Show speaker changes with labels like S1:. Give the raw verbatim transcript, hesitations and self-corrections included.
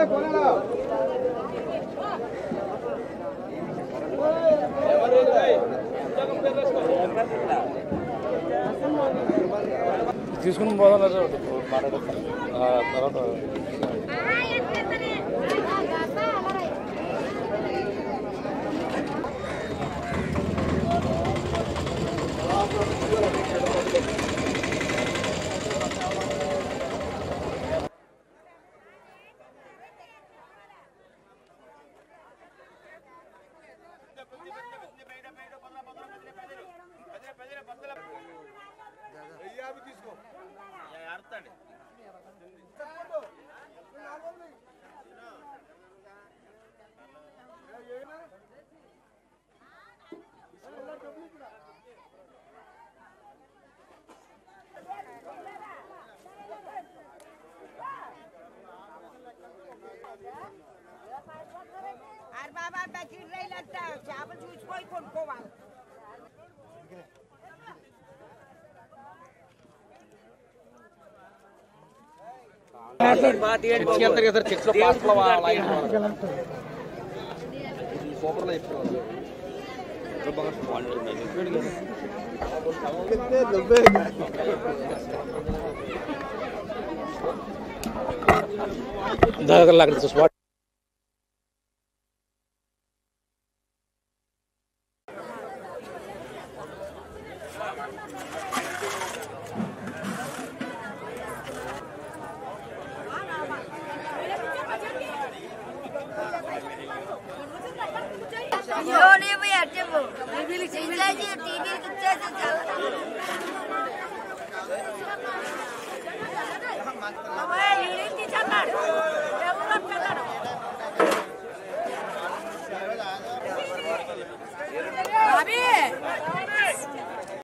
S1: తీసుకుని పోదాం మాట్లాడతాను తర్వాత
S2: अरे बाबा पैकेट नहीं लगता है चावल जूस कोई कौन को वाला बात ये इसके अंदर इधर चिक्स लो पास लो लाइन सॉपर लाइफ तो बगल कितने नब्बे दस लाख तो स्पॉट
S3: योने भी अच्छे वो टीवी सिंगल जी टीवी कितने से चल हमारे यूनिट की चलना डेवलप करना अभी